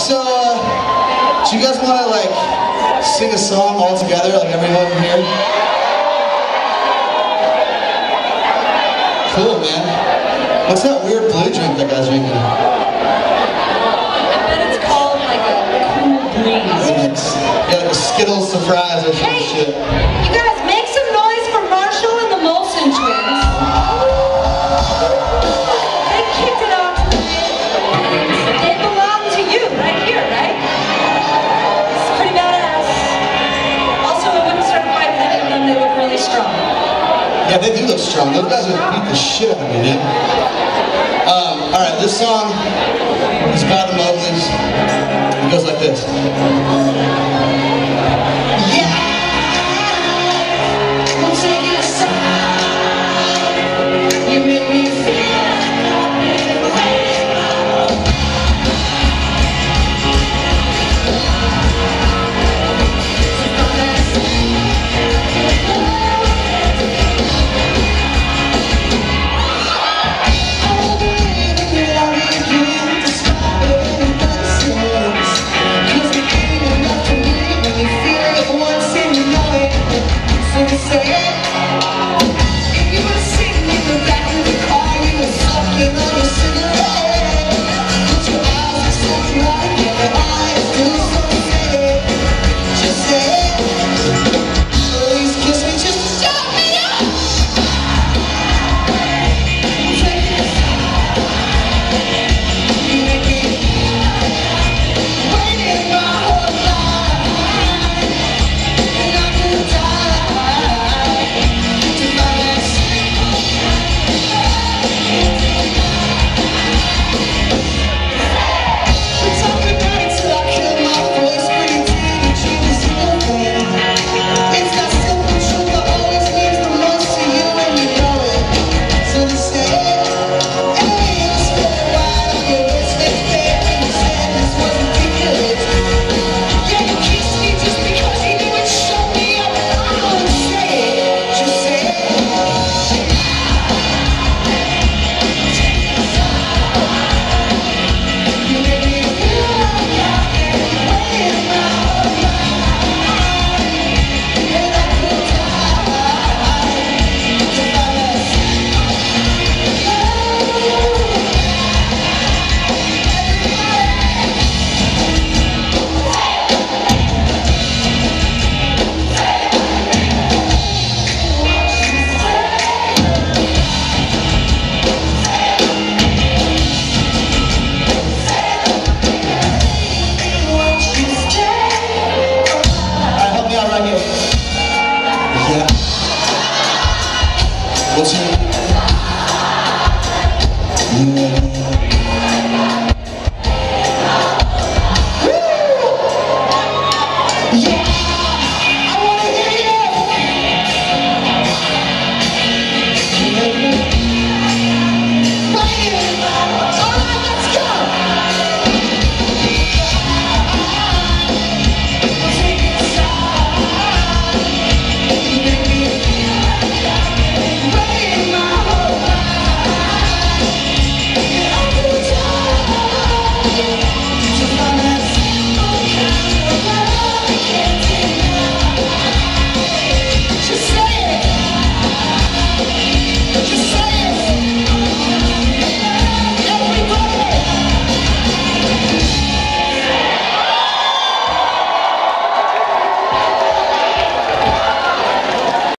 So, do you guys want to like sing a song all together, like everyone here? Cool, man. What's that weird blue drink that guy's drinking? I bet it's called like a cool breeze. Yeah, like a Skittles surprise or some shit. You guys make some noise for Marshall and the Molson Twins. They kicked it off tonight. They belong to you right here, right? It's pretty badass. Also, it wouldn't start a fight with them, they look really strong. Yeah, they do look strong. Those guys would beat the shit out of me, dude. Alright, this song is by the Mowglis. It goes like this.